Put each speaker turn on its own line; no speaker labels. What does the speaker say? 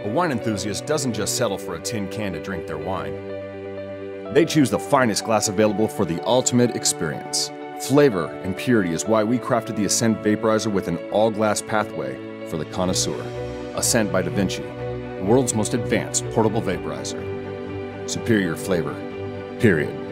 A wine enthusiast doesn't just settle for a tin can to drink their wine. They choose the finest glass available for the ultimate experience. Flavor and purity is why we crafted the Ascent Vaporizer with an all-glass pathway for the connoisseur. Ascent by DaVinci, the world's most advanced portable vaporizer. Superior flavor, period.